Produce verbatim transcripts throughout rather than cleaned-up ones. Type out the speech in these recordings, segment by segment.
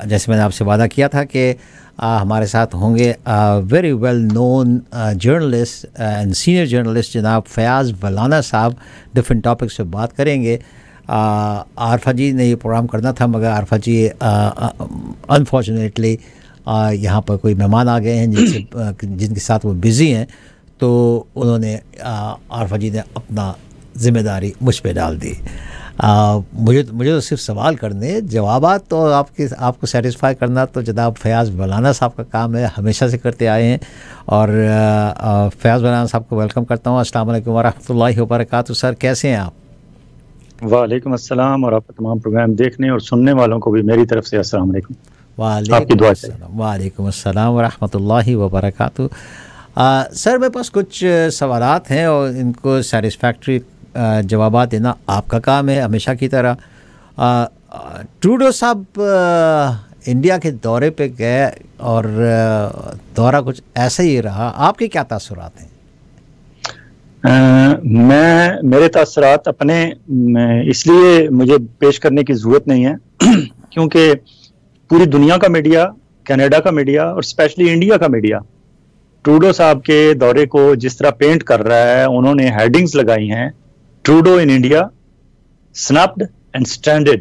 जैसे मैंने आपसे वादा किया था कि हमारे साथ होंगे very well known journalist and senior journalist जनाब फयाज़ वलाना साहब। डिफरेंट टॉपिक्स पे बात करेंगे। आरफा जी ने ये प्रोग्राम करना था मगर आरफा जी अनफॉर्चुनेटली यहाँ पर कोई मेहमान आ गए हैं जिनसे जिनके साथ वो बिज़ी हैं, तो उन्होंने आरफा जी ने अपना ज़िम्मेदारी मुझ पे डाल दी। आ, मुझे मुझे तो सिर्फ सवाल करने, जवाबात तो आपके आपको सेटिस्फाई करना तो जनाब फयाज़ वलाना साहब का काम है, हमेशा से करते आए हैं। और फयाज़ वलाना साहब को वेलकम करता हूँ। अस्सलाम वालेकुम वरहमतुल्लाहि वबरकातुहू। सर कैसे हैं आप? वालेकुम अस्सलाम, और आपके तमाम प्रोग्राम देखने और सुनने वालों को भी मेरी तरफ से अस्सलाम वालेकुम। वालेकुम अस्सलाम वरहमतुल्लाहि वबरकातुहू। सर मेरे पास कुछ सवालात हैं और इनको सेटिस्फैक्ट्री जवाबात देना आपका काम है हमेशा की तरह। ट्रूडो साहब इंडिया के दौरे पे गए और दौरा कुछ ऐसा ही रहा, आपके क्या तासुरात हैं? Uh, मैं मेरे तासुरात अपने इसलिए मुझे पेश करने की ज़रूरत नहीं है क्योंकि पूरी दुनिया का मीडिया, कनाडा का मीडिया और स्पेशली इंडिया का मीडिया ट्रूडो साहब के दौरे को जिस तरह पेंट कर रहा है, उन्होंने हेडिंग्स लगाई हैं, Trudeau in India snapped and stranded.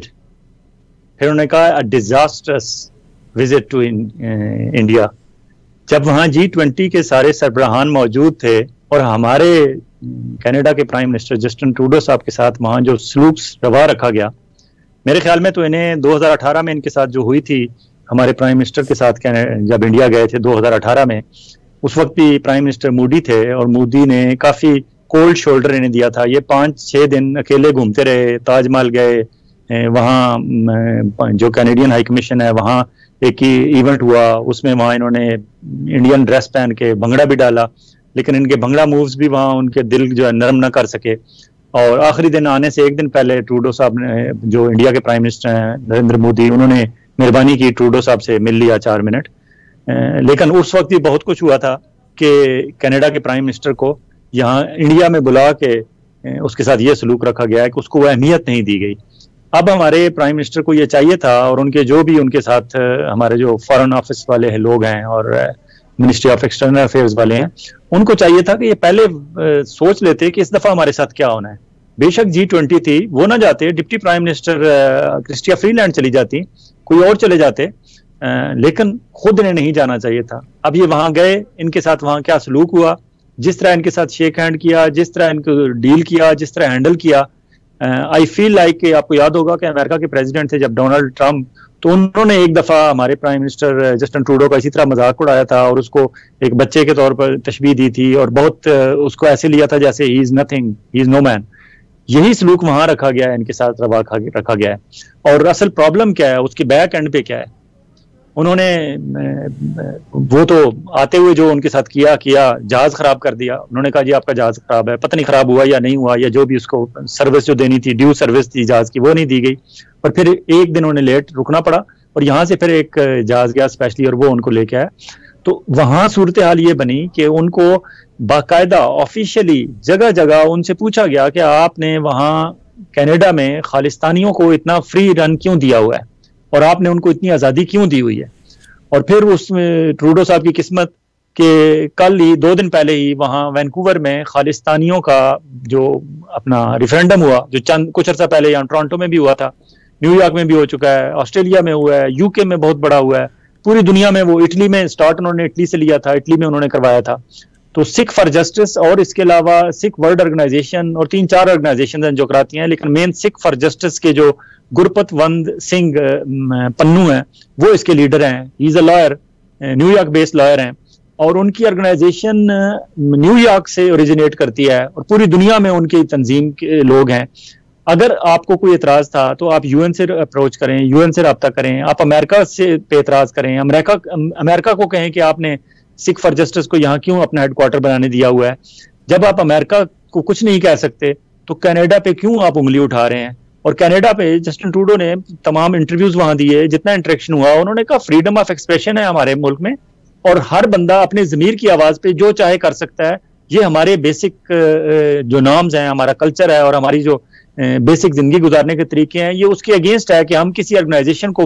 फिर उन्होंने कहा a disasters visit to India. जब वहाँ जी ट्वेंटी के सारे सरबराहान मौजूद थे और हमारे कनाडा के प्राइम मिनिस्टर जस्टिन ट्रूडो साहब के साथ वहाँ जो सलूक रवा रखा गया, मेरे ख्याल में तो इन्हें दो हज़ार अठारह में इनके साथ जो हुई थी हमारे प्राइम मिनिस्टर के साथ, जब इंडिया गए थे दो हज़ार अठारह में, उस वक्त भी प्राइम मिनिस्टर मूडी थे और मूडी ने काफ़ी कोल्ड शोल्डर इन्हें दिया था। ये पाँच छः दिन अकेले घूमते रहे, ताजमहल गए, वहाँ जो कैनेडियन हाई कमीशन है वहाँ एक ही इवेंट हुआ, उसमें वहाँ इन्होंने इंडियन ड्रेस पहन के भंगड़ा भी डाला, लेकिन इनके भंगड़ा मूव्स भी वहाँ उनके दिल जो है नरम ना कर सके। और आखिरी दिन आने से एक दिन पहले ट्रूडो साहब ने, जो इंडिया के प्राइम मिनिस्टर हैं नरेंद्र मोदी, उन्होंने मेहरबानी की ट्रूडो साहब से मिल लिया चार मिनट। लेकिन उस वक्त भी बहुत कुछ हुआ था कि कनाडा के प्राइम मिनिस्टर को यहाँ इंडिया में बुला के उसके साथ ये सलूक रखा गया है कि उसको वो अहमियत नहीं दी गई। अब हमारे प्राइम मिनिस्टर को ये चाहिए था, और उनके जो भी उनके साथ हमारे जो फॉरेन ऑफिस वाले हैं लोग हैं और मिनिस्ट्री ऑफ एक्सटर्नल अफेयर्स वाले हैं, उनको चाहिए था कि ये पहले आ, सोच लेते कि इस दफा हमारे साथ क्या होना है। बेशक जी ट्वेंटी थी, वो ना जाते, deputy prime minister Chrystia Freeland चली जाती, कोई और चले जाते, आ, लेकिन खुद इन्हें नहीं जाना चाहिए था। अब ये वहां गए, इनके साथ वहां क्या सलूक हुआ, जिस तरह इनके साथ शेक हैंड किया, जिस तरह इनको डील किया, जिस तरह हैंडल किया, आई फील लाइक कि आपको याद होगा कि अमेरिका के प्रेसिडेंट थे जब डोनाल्ड ट्रंप, तो उन्होंने एक दफा हमारे प्राइम मिनिस्टर जस्टिन ट्रूडो का इसी तरह मजाक उड़ाया था और उसको एक बच्चे के तौर पर तशबीह दी थी और बहुत उसको ऐसे लिया था जैसे he is nothing, he is no man. यही सलूक वहां रखा गया है, इनके साथ रवा रखा गया है। और असल प्रॉब्लम क्या है, उसके बैक एंड पे क्या है, उन्होंने वो तो आते हुए जो उनके साथ किया किया जहाज खराब कर दिया। उन्होंने कहा जी आपका जहाज खराब है, पता नहीं खराब हुआ या नहीं हुआ, या जो भी उसको सर्विस जो देनी थी, ड्यू सर्विस थी जहाज की, वो नहीं दी गई। और फिर एक दिन उन्हें लेट रुकना पड़ा और यहाँ से फिर एक जहाज गया स्पेशली और वो उनको लेके आया। तो वहां सूरत हाल ये बनी कि उनको बाकायदा ऑफिशियली जगह जगह उनसे पूछा गया कि आपने वहां कनाडा में खालिस्तानियों को इतना फ्री रन क्यों दिया हुआ है और आपने उनको इतनी आज़ादी क्यों दी हुई है। और फिर उसमें ट्रूडो साहब की किस्मत कि कल ही, दो दिन पहले ही, वहाँ वैंकूवर में खालिस्तानियों का जो अपना रेफरेंडम हुआ, जो चंद कुछ अर्सा पहले यहाँ टोरंटो में भी हुआ था, न्यूयॉर्क में भी हो चुका है, ऑस्ट्रेलिया में हुआ है, यूके में बहुत बड़ा हुआ है, पूरी दुनिया में। वो इटली में स्टार्ट उन्होंने इटली से लिया था, इटली में उन्होंने करवाया था। तो सिख फॉर जस्टिस और इसके अलावा सिख वर्ल्ड ऑर्गेनाइजेशन और तीन चार ऑर्गेनाइजेशन हैं जो कराती हैं, लेकिन मेन सिख फॉर जस्टिस के जो गुरपतवंद सिंह पन्नू हैं वो इसके लीडर हैं। He is a lawyer, New York based lawyer हैं, और उनकी ऑर्गेनाइजेशन न्यूयॉर्क से ओरिजिनेट करती है और पूरी दुनिया में उनकी तंजीम के लोग हैं। अगर आपको कोई एतराज था तो आप यूएन से अप्रोच करें, यूएन से रब्ता करें, आप अमेरिका से पे एतराज करें, अमेरिका अमेरिका को कहें कि आपने सिख फॉर जस्टिस को यहाँ क्यों अपना हेडक्वार्टर बनाने दिया हुआ है। जब आप अमेरिका को कुछ नहीं कह सकते तो कनाडा पे क्यों आप उंगली उठा रहे हैं। और कनाडा पे जस्टिन ट्रूडो ने तमाम इंटरव्यूज वहां दिए, जितना इंटरेक्शन हुआ, उन्होंने कहा फ्रीडम ऑफ एक्सप्रेशन है हमारे मुल्क में और हर बंदा अपने ज़मीर की आवाज पे जो चाहे कर सकता है। ये हमारे बेसिक जो नॉर्म्स हैं, हमारा कल्चर है और हमारी जो बेसिक जिंदगी गुजारने के तरीके हैं, ये उसके अगेंस्ट है कि हम किसी ऑर्गेनाइजेशन को वहां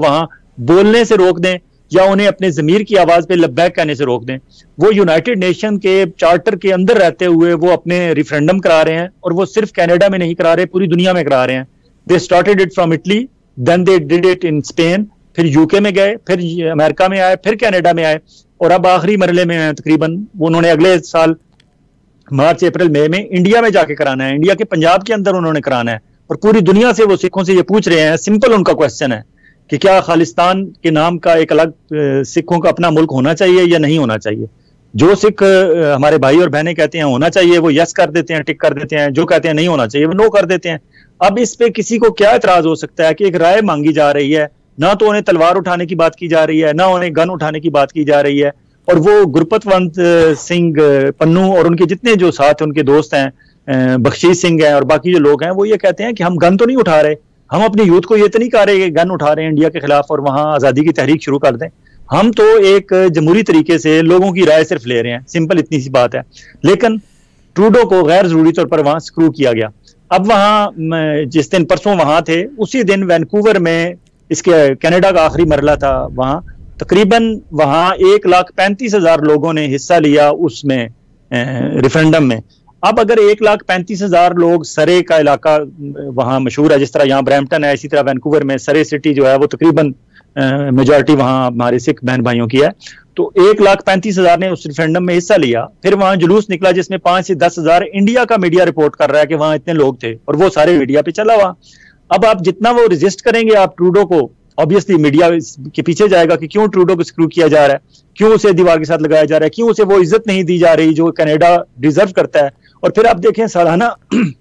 बोलने से रोक दें या उन्हें अपने ज़मीर की आवाज़ पे लब्बैक कहने से रोक दें। वो यूनाइटेड नेशन के चार्टर के अंदर रहते हुए वो अपने रिफरेंडम करा रहे हैं, और वो सिर्फ कनाडा में नहीं करा रहे, पूरी दुनिया में करा रहे हैं। They started it from Italy, then they did it in Spain, फिर यूके में गए, फिर अमेरिका में आए, फिर कनाडा में आए, और अब आखिरी मरहले में हैं तकरीबन। उन्होंने अगले साल मार्च अप्रैल मई में इंडिया में जाके कराना है, इंडिया के पंजाब के अंदर उन्होंने कराना है। और पूरी दुनिया से वो सिखों से ये पूछ रहे हैं, सिंपल उनका क्वेश्चन है कि क्या खालिस्तान के नाम का एक अलग सिखों का अपना मुल्क होना चाहिए या नहीं होना चाहिए। जो सिख हमारे भाई और बहनें कहते हैं होना चाहिए, वो यस कर देते हैं, टिक कर देते हैं। जो कहते हैं नहीं होना चाहिए, वो नो कर देते हैं। अब इस पे किसी को क्या एतराज हो सकता है कि एक राय मांगी जा रही है, ना तो उन्हें तलवार उठाने की बात की जा रही है, ना उन्हें गन उठाने की बात की जा रही है। और वो गुरपतवंत सिंह पन्नू और उनके जितने जो साथ उनके दोस्त हैं, बख्शीश सिंह हैं और बाकी जो लोग हैं, वो ये कहते हैं कि हम गन तो नहीं उठा रहे, हम अपनी यूथ को ये तो नहीं कह रहे कि गन उठा रहे हैं इंडिया के खिलाफ और वहां आज़ादी की तहरीक शुरू कर दें। हम तो एक जमहूरी तरीके से लोगों की राय सिर्फ ले रहे हैं, सिंपल इतनी सी बात है। लेकिन ट्रूडो को गैर जरूरी तौर पर वहां स्क्रू किया गया। अब वहां जिस दिन परसों वहां थे, उसी दिन वैनकूवर में इसके कनाडा का आखिरी मरला था, वहां तकरीबन वहां एक लाख पैंतीस हजार लोगों ने हिस्सा लिया उसमें रेफरेंडम में। अब अगर एक लाख पैंतीस हजार लोग, सरे का इलाका वहां मशहूर है, जिस तरह यहाँ ब्रैम्पटन है, इसी तरह वैनकूवर में सरे सिटी जो है वो तकरीबन मेजॉरिटी वहां हमारे सिख बहन भाइयों की है। तो एक लाख पैंतीस हजार ने उस रेफरेंडम में हिस्सा लिया। फिर वहां जुलूस निकला जिसमें पांच से दस हजार इंडिया का मीडिया रिपोर्ट कर रहा है कि वहां इतने लोग थे, और वो सारे मीडिया पे चला हुआ। अब आप जितना वो रजिस्ट करेंगे आप ट्रूडो को, ऑब्वियसली मीडिया के पीछे जाएगा कि क्यों ट्रूडो को स्क्रू किया जा रहा है, क्यों उसे दीवार के साथ लगाया जा रहा है, क्यों उसे वो इज्जत नहीं दी जा रही जो कनाडा डिजर्व करता है। और फिर आप देखें सालाना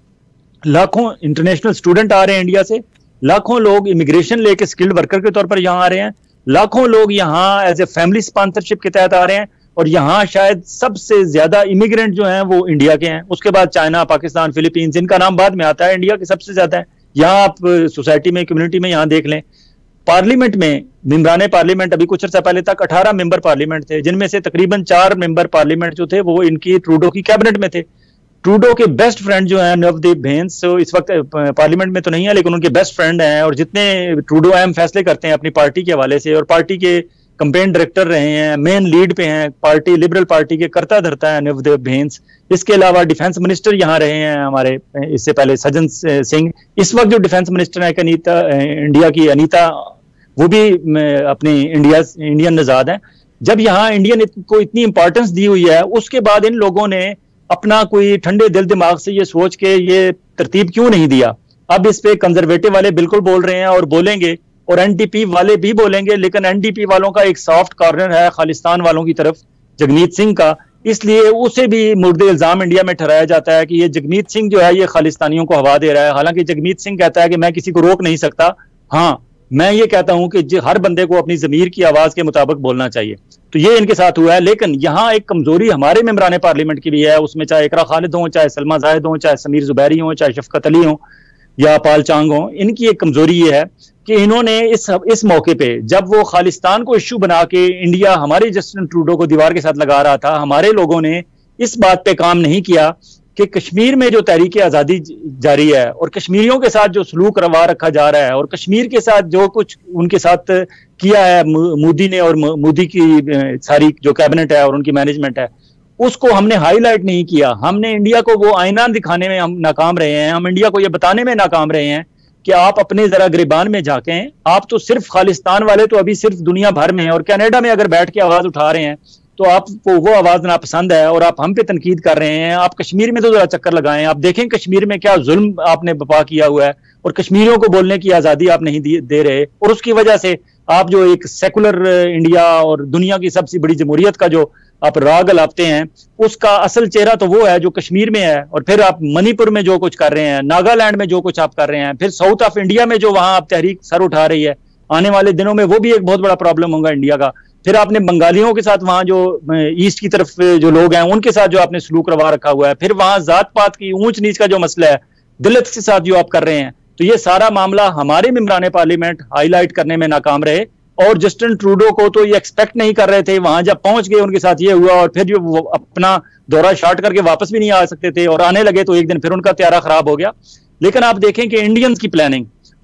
लाखों इंटरनेशनल स्टूडेंट आ रहे हैं इंडिया से, लाखों लोग इमिग्रेशन लेके स्किल्ड वर्कर के तौर पर यहाँ आ रहे हैं, लाखों लोग यहाँ एज ए फैमिली स्पॉन्सरशिप के तहत आ रहे हैं। और यहाँ शायद सबसे ज्यादा इमिग्रेंट जो हैं वो इंडिया के हैं, उसके बाद चाइना, पाकिस्तान, फिलीपींस, इनका नाम बाद में आता है, इंडिया के सबसे ज्यादा है। यहाँ आप सोसाइटी में, कम्युनिटी में यहाँ देख लें, पार्लियामेंट में मेंबरान पार्लियामेंट अभी कुछ अर्सा पहले तक अठारह मेंबर पार्लियामेंट थे, जिनमें से तकरीबन चार मेंबर पार्लियामेंट जो थे वो इनकी ट्रूडो की कैबिनेट में थे। ट्रूडो के बेस्ट फ्रेंड जो है नवदीप भेंस, तो इस वक्त पार्लियामेंट में तो नहीं है लेकिन उनके बेस्ट फ्रेंड हैं, और जितने ट्रूडो अहम फैसले करते हैं अपनी पार्टी के हवाले से, और पार्टी के कंपेन डायरेक्टर रहे हैं, मेन लीड पे हैं, पार्टी लिबरल पार्टी के करता धरता है नवदीप भेंस। इसके अलावा डिफेंस मिनिस्टर यहाँ रहे हैं हमारे, इससे पहले सज्जन सिंह। इस वक्त जो डिफेंस मिनिस्टर है अनीता, इंडिया की अनीता, वो भी अपनी इंडिया इंडियन नजाद है। जब यहाँ इंडियन को इतनी इंपॉर्टेंस दी हुई है, उसके बाद इन लोगों ने अपना कोई ठंडे दिल दिमाग से ये सोच के ये तरतीब क्यों नहीं दिया। अब इस पे कंजर्वेटिव वाले बिल्कुल बोल रहे हैं और बोलेंगे, और एनडीपी वाले भी बोलेंगे, लेकिन एनडीपी वालों का एक सॉफ्ट कॉर्नर है खालिस्तान वालों की तरफ, जगमीत सिंह का, इसलिए उसे भी मुर्दे इल्जाम इंडिया में ठहराया जाता है कि ये जगमीत सिंह जो है ये खालिस्तानियों को हवा दे रहा है। हालांकि जगमीत सिंह कहता है कि मैं किसी को रोक नहीं सकता, हाँ मैं ये कहता हूं कि हर बंदे को अपनी जमीर की आवाज के मुताबिक बोलना चाहिए। तो ये इनके साथ हुआ है। लेकिन यहाँ एक कमजोरी हमारे मेंबरान पार्लियामेंट की भी है, उसमें चाहे इकरा खालिद हो, चाहे सलमा जाहिद हो, चाहे समीर जुबैरी हो, चाहे शफकत अली हो या पाल चांग हो, इनकी एक कमजोरी ये है कि इन्होंने इस इस मौके पे जब वो खालिस्तान को इश्यू बना के इंडिया हमारे जस्टिन ट्रूडो को दीवार के साथ लगा रहा था, हमारे लोगों ने इस बात पे काम नहीं किया कि कश्मीर में जो तहरीक आज़ादी जारी है और कश्मीरियों के साथ जो सलूक रवा रखा जा रहा है और कश्मीर के साथ जो कुछ उनके साथ किया है मोदी ने और मोदी की सारी जो कैबिनेट है और उनकी मैनेजमेंट है, उसको हमने हाईलाइट नहीं किया। हमने इंडिया को वो आईना दिखाने में हम नाकाम रहे हैं, हम इंडिया को ये बताने में नाकाम रहे हैं कि आप अपने जरा गिरबान में झांकें। आप तो सिर्फ खालिस्तान वाले तो अभी सिर्फ दुनिया भर में हैं, और कनाडा में अगर बैठ के आवाज उठा रहे हैं तो आपको वो आवाज नापसंद है और आप हम पे तनकीद कर रहे हैं। आप कश्मीर में तो जरा चक्कर लगाएं, आप देखें कश्मीर में क्या जुल्म आपने बपा किया हुआ है और कश्मीरियों को बोलने की आजादी आप नहीं दे रहे, और उसकी वजह से आप जो एक सेकुलर इंडिया और दुनिया की सबसे बड़ी जमहूरियत का जो आप राग लाते हैं, उसका असल चेहरा तो वो है जो कश्मीर में है। और फिर आप मणिपुर में जो कुछ कर रहे हैं, नागालैंड में जो कुछ आप कर रहे हैं, फिर साउथ ऑफ इंडिया में जो वहां आप तहरीक सर उठा रही है, आने वाले दिनों में वो भी एक बहुत बड़ा प्रॉब्लम होगा इंडिया का। फिर आपने बंगालियों के साथ वहां जो ईस्ट की तरफ जो लोग हैं उनके साथ जो आपने सलूक रवा रखा हुआ है, फिर वहां जात पात की ऊंच नीच का जो मसला है, दलित के साथ जो आप कर रहे हैं, तो ये सारा मामला हमारे मेंबरान पार्लियामेंट हाईलाइट करने में नाकाम रहे। और जस्टिन ट्रूडो को तो ये एक्सपेक्ट नहीं कर रहे थे, वहां जब पहुंच गए उनके साथ ये हुआ, और फिर जो वो अपना दौरा शार्ट करके वापस भी नहीं आ सकते थे और आने लगे तो एक दिन फिर उनका त्यारा खराब हो गया। लेकिन आप देखें कि इंडियंस की प्लानिंग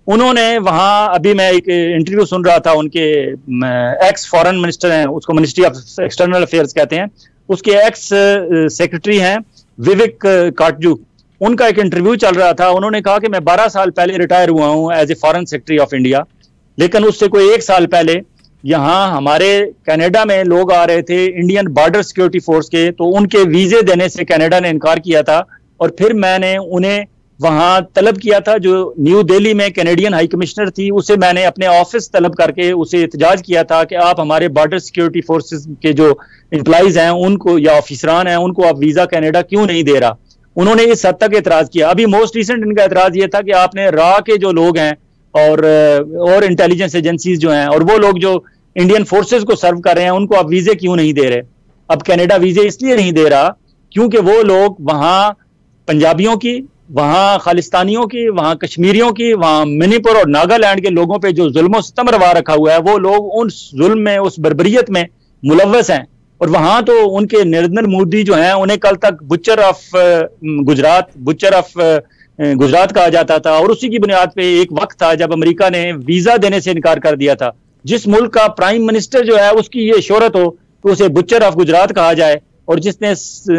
उन्होंने वहां, अभी मैं एक इंटरव्यू सुन रहा था, उनके एक्स फॉरेन मिनिस्टर हैं, उसको मिनिस्ट्री ऑफ एक्सटर्नल अफेयर्स कहते हैं, उसके एक्स सेक्रेटरी हैं विवेक काटजू, उनका एक इंटरव्यू चल रहा था। उन्होंने कहा कि मैं बारह साल पहले रिटायर हुआ हूं as a foreign secretary of India, लेकिन उससे कोई एक साल पहले यहाँ हमारे कनाडा में लोग आ रहे थे इंडियन बॉर्डर सिक्योरिटी फोर्स के, तो उनके वीजे देने से कनाडा ने इनकार किया था, और फिर मैंने उन्हें वहां तलब किया था, जो न्यू दिल्ली में कैनेडियन हाई कमिश्नर थी, उसे मैंने अपने ऑफिस तलब करके उसे एहतजाज किया था कि आप हमारे बॉर्डर सिक्योरिटी फोर्सेस के जो एम्प्लॉइज हैं उनको, या ऑफिसरान हैं उनको, आप वीजा कनाडा क्यों नहीं दे रहा। उन्होंने इस हद तक एतराज किया। अभी मोस्ट रिसेंट इनका एतराज ये था कि आपने रा के जो लोग हैं और और इंटेलिजेंस एजेंसीज जो हैं और वो लोग जो इंडियन फोर्सेस को सर्व कर रहे हैं, उनको आप वीजे क्यों नहीं दे रहे। अब कनाडा वीजे इसलिए नहीं दे रहा क्योंकि वो लोग वहां पंजाबियों की, वहां खालिस्तानियों की, वहां कश्मीरियों की, वहां मणिपुर और नागालैंड के लोगों पे जो जुल्म सितम रवा रखा हुआ है, वो लोग उन जुल्म में, उस बर्बरियत में मुलव्वस हैं। और वहां तो उनके नरेंद्र मोदी जो हैं, उन्हें कल तक butcher of Gujarat butcher of Gujarat कहा जाता था, और उसी की बुनियाद पे एक वक्त था जब अमेरिका ने वीजा देने से इनकार कर दिया था। जिस मुल्क का प्राइम मिनिस्टर जो है उसकी ये शोहरत हो तो उसे बुचर ऑफ गुजरात कहा जाए, और जिसने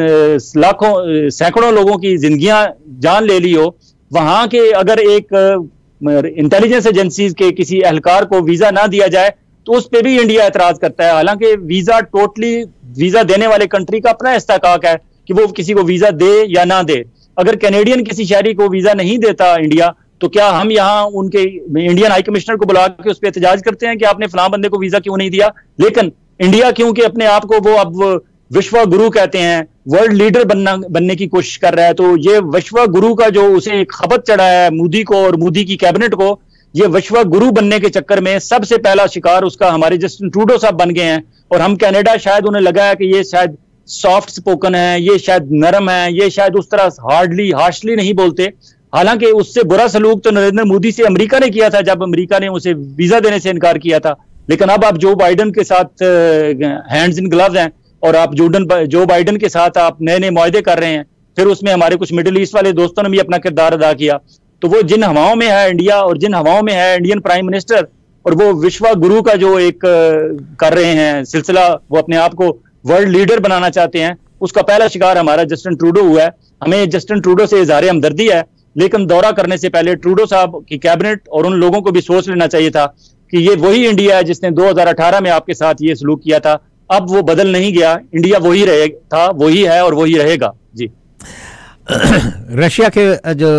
लाखों सैकड़ों लोगों की जिंदगियां जान ले ली हो, वहां के अगर एक इंटेलिजेंस एजेंसीज के किसी एहलकार को वीजा ना दिया जाए तो उस पर भी इंडिया एतराज करता है। हालांकि वीजा टोटली वीजा देने वाले कंट्री का अपना इस्तेहकाक है कि वो किसी को वीजा दे या ना दे। अगर कैनेडियन किसी शहरी को वीजा नहीं देता इंडिया, तो क्या हम यहाँ उनके इंडियन हाई कमिश्नर को बुला के उस पर एहतजाज करते हैं कि आपने फलां बंदे को वीजा क्यों नहीं दिया। लेकिन इंडिया क्योंकि अपने आप को वो अब विश्व गुरु कहते हैं, वर्ल्ड लीडर बनना बनने की कोशिश कर रहा है, तो ये विश्व गुरु का जो उसे खपत चढ़ा है मोदी को और मोदी की कैबिनेट को, ये विश्व गुरु बनने के चक्कर में सबसे पहला शिकार उसका हमारे जस्टिन ट्रूडो साहब बन गए हैं। और हम कनाडा, शायद उन्हें लगा है कि ये शायद सॉफ्ट स्पोकन है, ये शायद नरम है, ये शायद उस तरह हार्डली हार्शली नहीं बोलते। हालांकि उससे बुरा सलूक तो नरेंद्र मोदी से अमेरिका ने किया था जब अमेरिका ने उसे वीजा देने से इनकार किया था। लेकिन अब आप जो बाइडन के साथ हैंड्स इन ग्लव्स हैं और आप जोडन जो बाइडन के साथ आप नए नए मुआहदे कर रहे हैं, फिर उसमें हमारे कुछ मिडिल ईस्ट वाले दोस्तों ने भी अपना किरदार अदा किया। तो वो जिन हवाओं में है इंडिया और जिन हवाओं में है इंडियन प्राइम मिनिस्टर, और वो विश्व गुरु का जो एक कर रहे हैं सिलसिला, वो अपने आप को वर्ल्ड लीडर बनाना चाहते हैं, उसका पहला शिकार हमारा जस्टिन ट्रूडो हुआ है। हमें जस्टिन ट्रूडो से इज़हार हमदर्दी है, लेकिन दौरा करने से पहले ट्रूडो साहब की कैबिनेट और उन लोगों को भी सोच लेना चाहिए था कि ये वही इंडिया है जिसने दो हज़ार अठारह में आपके साथ ये सलूक किया था। अब वो बदल नहीं गया, इंडिया वही रहे था, वही है और वही रहेगा। जी। रशिया के जो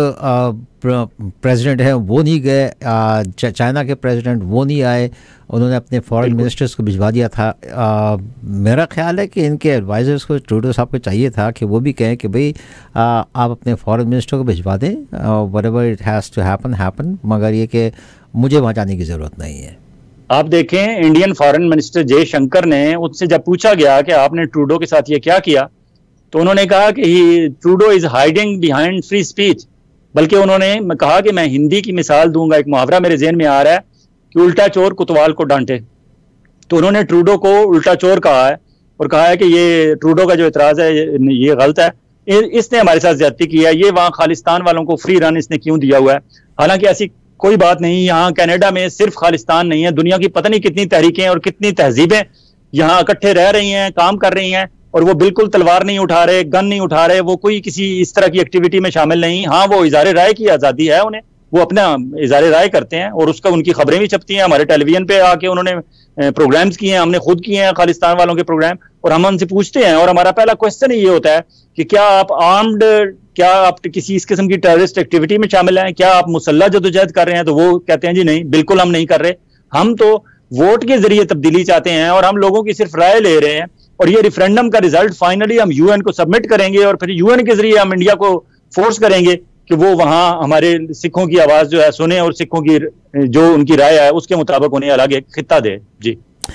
प्रेसिडेंट हैं वो नहीं गए, चाइना के प्रेसिडेंट वो नहीं आए, उन्होंने अपने फॉरेन मिनिस्टर्स को भिजवा दिया था। आ, मेरा ख्याल है कि इनके एडवाइजर्स को, ट्रूडो साहब को चाहिए था कि वो भी कहें कि भाई आ, आप अपने फॉरेन मिनिस्टर को भिजवा दें, whatever it has to happen happen, मगर ये कि मुझे वहाँ जाने की ज़रूरत नहीं है। आप देखें, इंडियन फॉरेन मिनिस्टर जयशंकर ने, उससे जब पूछा गया कि आपने ट्रूडो के साथ ये क्या किया, तो उन्होंने कहा कि he Trudeau is hiding behind free speech. बल्कि उन्होंने कहा कि मैं हिंदी की मिसाल दूंगा, एक मुहावरा मेरे जेहन में आ रहा है कि उल्टा चोर कोतवाल को डांटे। तो उन्होंने ट्रूडो को उल्टा चोर कहा है और कहा है कि ये ट्रूडो का जो इतराज है ये गलत है, इसने हमारे साथ ज्यादती की है, ये वहाँ खालिस्तान वालों को फ्री रन इसने क्यों दिया हुआ है। हालांकि ऐसी कोई बात नहीं, यहाँ कनाडा में सिर्फ खालिस्तान नहीं है, दुनिया की पता नहीं कितनी तहरीकें और कितनी तहजीबें यहाँ इकट्ठे रह रही हैं, काम कर रही हैं, और वो बिल्कुल तलवार नहीं उठा रहे, गन नहीं उठा रहे, वो कोई किसी इस तरह की एक्टिविटी में शामिल नहीं। हाँ, वो इज़हार राय की आज़ादी है उन्हें, वो अपना इज़हार राय करते हैं और उसका उनकी खबरें भी छपती हैं, हमारे टेलीविजन पे आके उन्होंने प्रोग्राम्स किए हैं, हमने खुद किए हैं खालिस्तान वालों के प्रोग्राम, और हम उनसे पूछते हैं। और हमारा पहला क्वेश्चन ये होता है कि क्या आप आर्म्ड, क्या आप किसी इस किस्म की टेररिस्ट एक्टिविटी में शामिल हैं, क्या आप मुसल्ला जदोजहद कर रहे हैं? तो वो कहते हैं जी नहीं, बिल्कुल हम नहीं कर रहे, हम तो वोट के जरिए तब्दीली चाहते हैं और हम लोगों की सिर्फ राय ले रहे हैं, और ये रेफरेंडम का रिजल्ट फाइनली हम यूएन को सबमिट करेंगे और फिर यूएन के जरिए हम इंडिया को फोर्स करेंगे कि वो वहां हमारे सिखों की आवाज जो है सुने और सिखों की जो उनकी राय है उसके मुताबिक उन्हें अलग एक खिता दे। जी,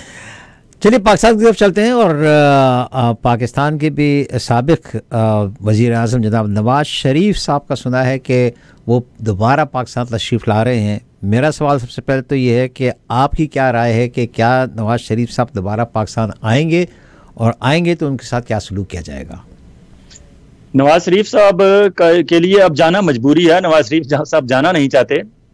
चलिए पाकिस्तान की तरफ चलते हैं। और आ, आ, पाकिस्तान के भी साबिक वज़ीर आज़म जनाब नवाज शरीफ साहब का सुना है कि वो दोबारा पाकिस्तान तशरीफ़ ला रहे हैं। मेरा सवाल सबसे पहले तो ये है कि आपकी क्या राय है कि क्या नवाज शरीफ साहब दोबारा पाकिस्तान आएंगे, और आएंगे तो उनके साथ क्या सलूक किया जाएगा? नवाज शरीफ साहब के लिए अब जाना मजबूरी है, नवाज शरीफ साहब जाना नहीं चाहते।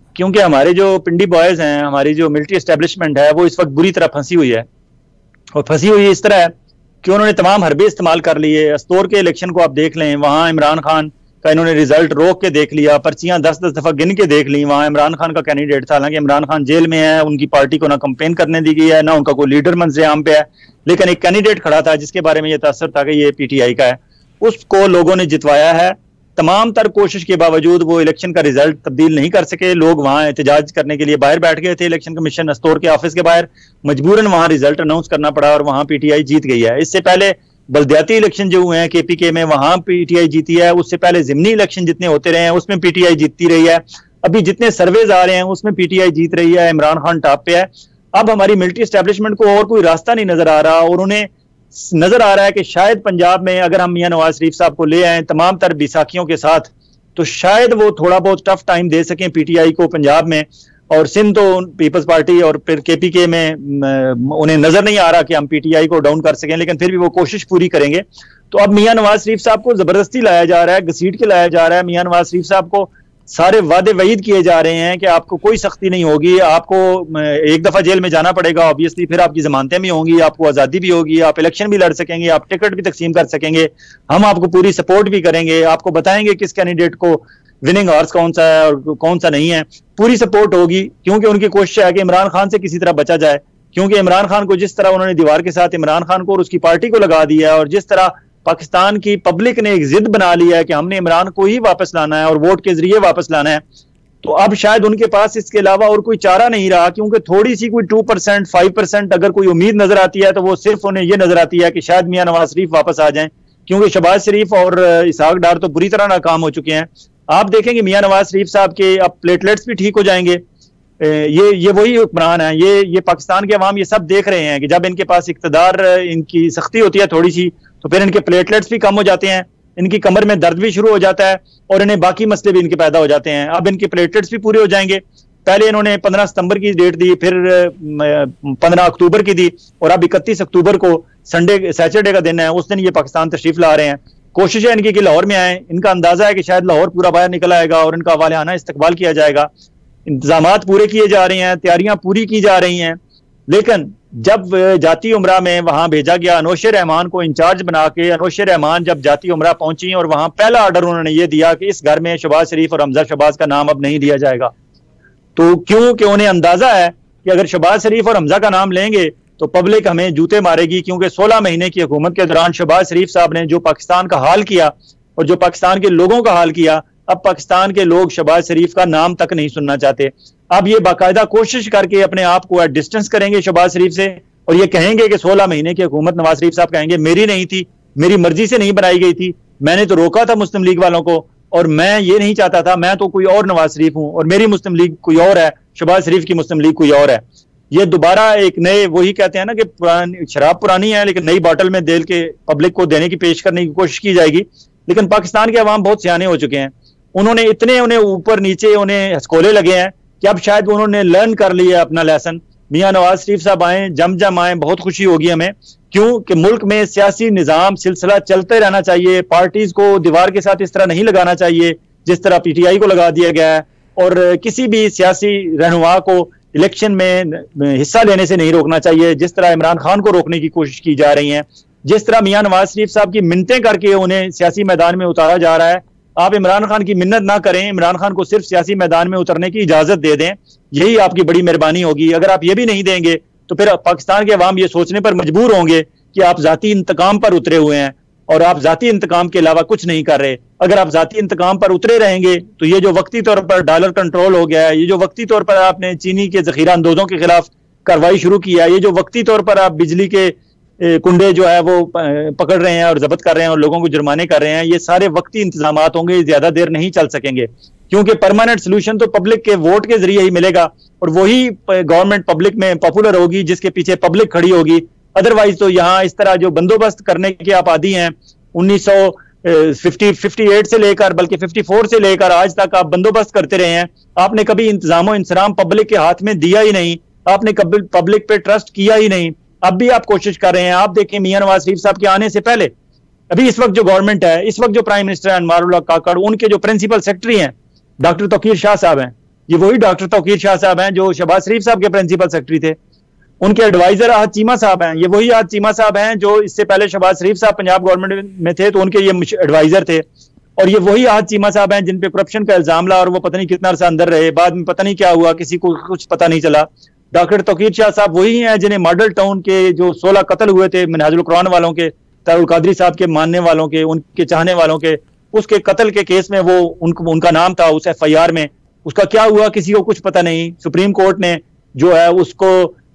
क्योंकि हमारे जो पिंडी बॉयज हैं, हमारी जो मिलिट्री एस्टेब्लिशमेंट है, वो इस वक्त बुरी तरह फंसी हुई है। और फंसी हुई इस तरह है कि उन्होंने तमाम हरबे इस्तेमाल कर लिए। अस्तौर के इलेक्शन को आप देख लें, वहां इमरान खान का इन्होंने रिजल्ट रोक के देख लिया, पर्चियां दस दस दफा गिन के देख ली। वहां इमरान खान का कैंडिडेट था, हालांकि इमरान खान जेल में है, उनकी पार्टी को ना कंपेन करने दी गई है, ना उनका कोई लीडर मंजर-ए-आम पे है, लेकिन एक कैंडिडेट खड़ा था जिसके बारे में यह तासर था कि ये पीटीआई का है, उसको लोगों ने जितवाया है। तमाम तर कोशिश के बावजूद वो इलेक्शन का रिजल्ट तब्दील नहीं कर सके। लोग वहां एहतजाज करने के लिए बाहर बैठ गए थे, इलेक्शन कमीशन अस्तौर के ऑफिस के बाहर, मजबूरन वहां रिजल्ट अनाउंस करना पड़ा और वहां पीटीआई जीत गई है। इससे पहले बल्दियाती इलेक्शन जो हुए हैं केपीके में, वहां पीटीआई जीती है। उससे पहले जिमनी इलेक्शन जितने होते रहे हैं उसमें पीटीआई जीतती रही है। अभी जितने सर्वेज आ रहे हैं उसमें पीटीआई जीत रही है, इमरान खान टॉप पे है। अब हमारी मिलिट्री एस्टेब्लिशमेंट को और कोई रास्ता नहीं नजर आ रहा, और उन्हें नजर आ रहा है कि शायद पंजाब में अगर हम मियां नवाज शरीफ साहब को ले आए तमाम तर बैसाखियों के साथ, तो शायद वो थोड़ा बहुत टफ टाइम दे सकें पीटीआई को पंजाब में। और सिंध तो पीपल्स पार्टी और फिर केपीके में उन्हें नजर नहीं आ रहा कि हम पीटीआई को डाउन कर सकें, लेकिन फिर भी वो कोशिश पूरी करेंगे। तो अब मियां नवाज शरीफ साहब को जबरदस्ती लाया जा रहा है, घसीट के लाया जा रहा है। मियां नवाज शरीफ साहब को सारे वादे वईद किए जा रहे हैं कि आपको कोई सख्ती नहीं होगी, आपको एक दफा जेल में जाना पड़ेगा ऑब्वियसली, फिर आपकी जमानतें भी होंगी, आपको आजादी भी होगी, आप इलेक्शन भी लड़ सकेंगे, आप टिकट भी तकसीम कर सकेंगे, हम आपको पूरी सपोर्ट भी करेंगे, आपको बताएंगे किस कैंडिडेट को विनिंग हॉर्स कौन सा है और कौन सा नहीं है, पूरी सपोर्ट होगी। क्योंकि उनकी कोशिश है कि इमरान खान से किसी तरह बचा जाए, क्योंकि इमरान खान को जिस तरह उन्होंने दीवार के साथ इमरान खान को और उसकी पार्टी को लगा दिया है, और जिस तरह पाकिस्तान की पब्लिक ने एक जिद बना लिया है कि हमने इमरान को ही वापस लाना है और वोट के जरिए वापस लाना है, तो अब शायद उनके पास इसके अलावा और कोई चारा नहीं रहा। क्योंकि थोड़ी सी कोई टू परसेंट फाइव परसेंट अगर कोई उम्मीद नजर आती है तो वो सिर्फ उन्हें ये नजर आती है कि शायद मियां नवाज शरीफ वापस आ जाएं, क्योंकि शहबाज शरीफ और इसहाक डार तो बुरी तरह नाकाम हो चुके हैं। आप देखेंगे मियां नवाज शरीफ साहब के अब प्लेटलेट्स भी ठीक हो जाएंगे। ये ये वही हुक्मरान है, ये ये पाकिस्तान के अवाम ये सब देख रहे हैं कि जब इनके पास इक्तदार, इनकी सख्ती होती है थोड़ी सी, तो फिर इनके प्लेटलेट्स भी कम हो जाते हैं, इनकी कमर में दर्द भी शुरू हो जाता है और इन्हें बाकी मसले भी इनके पैदा हो जाते हैं। अब इनके प्लेटलेट्स भी पूरे हो जाएंगे। पहले इन्होंने पंद्रह सितंबर की डेट दी, फिर पंद्रह अक्टूबर की दी, और अब इकतीस अक्टूबर को संडे सैटरडे का दिन है, उस दिन ये पाकिस्तान तशरीफ ला रहे हैं। कोशिश है इनकी कि लाहौर में आए, इनका अंदाजा है कि शायद लाहौर पूरा बाहर निकल आएगा और इनका वालियाना इस्तकबाल किया जाएगा। इंतजामात पूरे किए जा रहे हैं, तैयारियां पूरी की जा रही हैं। लेकिन जब जाती उमरा में वहां भेजा गया अनोशे रहमान को इंचार्ज बना के, अनोशे रहमान जब जाती उमरा पहुंची और वहां पहला ऑर्डर उन्होंने ये दिया कि इस घर में शहबाज शरीफ और हमजा शहबाज का नाम अब नहीं लिया जाएगा। तो क्योंकि उन्हें अंदाजा है कि अगर शहबाज शरीफ और हमजा का नाम लेंगे तो पब्लिक हमें जूते मारेगी, क्योंकि सोलह महीने की हुकूमत के दौरान शहबाज शरीफ साहब ने जो पाकिस्तान का हाल किया और जो पाकिस्तान के लोगों का हाल किया, अब पाकिस्तान के लोग शहबाज शरीफ का नाम तक नहीं सुनना चाहते। अब ये बाकायदा कोशिश करके अपने आप को एट डिस्टेंस करेंगे शहबाज शरीफ से, और ये कहेंगे कि सोलह महीने की हुकूमत नवाज शरीफ साहब कहेंगे मेरी नहीं थी, मेरी मर्जी से नहीं बनाई गई थी, मैंने तो रोका था मुस्लिम लीग वालों को, और मैं ये नहीं चाहता था, मैं तो कोई और नवाज शरीफ हूं और मेरी मुस्लिम लीग कोई और है, शहबाज शरीफ की मुस्लिम लीग कोई और है। ये दोबारा एक नए, वही कहते हैं ना कि पुरानी शराब पुरानी है लेकिन नई बॉटल में देल के पब्लिक को देने की पेश करने की कोशिश की जाएगी। लेकिन पाकिस्तान के अवाम बहुत सियाने हो चुके हैं, उन्होंने इतने उन्हें ऊपर नीचे उन्हें हसकोले लगे हैं कि अब शायद उन्होंने लर्न कर लिया अपना लेसन। मियां नवाज शरीफ साहब आए, जम जम आए, बहुत खुशी होगी हमें, क्यों कि मुल्क में सियासी निजाम सिलसिला चलते रहना चाहिए। पार्टीज को दीवार के साथ इस तरह नहीं लगाना चाहिए जिस तरह पीटीआई को लगा दिया गया है, और किसी भी सियासी रहनुमा को इलेक्शन में हिस्सा लेने से नहीं रोकना चाहिए जिस तरह इमरान खान को रोकने की कोशिश की जा रही है, जिस तरह मियां नवाज शरीफ साहब की मिन्नतें करके उन्हें सियासी मैदान में उतारा जा रहा है। आप इमरान खान की मिन्नत ना करें, इमरान खान को सिर्फ सियासी मैदान में उतरने की इजाजत दे दें, यही आपकी बड़ी मेहरबानी होगी। अगर आप ये भी नहीं देंगे तो फिर पाकिस्तान के अवाम ये सोचने पर मजबूर होंगे कि आप जाती इंतकाम पर उतरे हुए हैं और आप जाती इंतकाम के अलावा कुछ नहीं कर रहे। अगर आप जाती इंतकाम पर उतरे रहेंगे तो ये जो वक्ती तौर पर डॉलर कंट्रोल हो गया है, ये जो वक्ती तौर पर आपने चीनी के जखीरा अंदोजों के खिलाफ कार्रवाई शुरू किया है, ये जो वक्ती तौर पर आप बिजली के कुंडे जो है वो पकड़ रहे हैं और जब्त कर रहे हैं और लोगों को जुर्माने कर रहे हैं, ये सारे वक्ती इंतजामात होंगे, ज्यादा देर नहीं चल सकेंगे, क्योंकि परमानेंट सोल्यूशन तो पब्लिक के वोट के जरिए ही मिलेगा और वही गवर्नमेंट पब्लिक में पॉपुलर होगी जिसके पीछे पब्लिक खड़ी होगी। अदरवाइज तो यहाँ इस तरह जो बंदोबस्त करने के आप आदी हैं, उन्नीस सौ फिफ्टी फिफ्टी एट से लेकर बल्कि फिफ्टी फोर से लेकर आज तक आप बंदोबस्त करते रहे हैं, आपने कभी इंतजाम इंसराम पब्लिक के हाथ में दिया ही नहीं, आपने कभी पब्लिक पे ट्रस्ट किया ही नहीं। अब भी आप कोशिश कर रहे हैं। आप देखें मियां नवाज शरीफ साहब के आने से पहले, अभी इस वक्त जो गवर्नमेंट है, इस वक्त जो प्राइम मिनिस्टर है अनवारुल्लाह काकड़, उनके जो प्रिंसिपल सेक्रेटरी हैं डॉक्टर तौकीर शाह साहब हैं, ये वही डॉक्टर तौकीर शाह साहब हैं जो शहबाज शरीफ साहब के प्रिंसिपल सेक्रेटरी थे। उनके एडवाइजर आहद चीमा साहब हैं, ये वही आहद चीमा साहब हैं जो इससे पहले शहबाज शरीफ साहब पंजाब गवर्नमेंट में थे तो उनके ये एडवाइजर थे। और ये वही आहद चीमा साहब हैं जिन पे करप्शन का इल्जाम ला और वो पता नहीं कितना अर्सा अंदर रहे, बाद में पता नहीं क्या हुआ, किसी को कुछ पता नहीं चला। डॉक्टर तौकीर शाह साहब वही हैं जिन्हें मॉडल टाउन के जो सोलह कत्ल हुए थे मिनहाजुल कुरान वालों के, तारुल कादरी साहब के मानने वालों के, उनके चाहने वालों के, उसके कत्ल के केस में वो उनको उनका नाम था उस एफ आई आर में। उसका क्या हुआ किसी को कुछ पता नहीं। सुप्रीम कोर्ट ने जो है उसको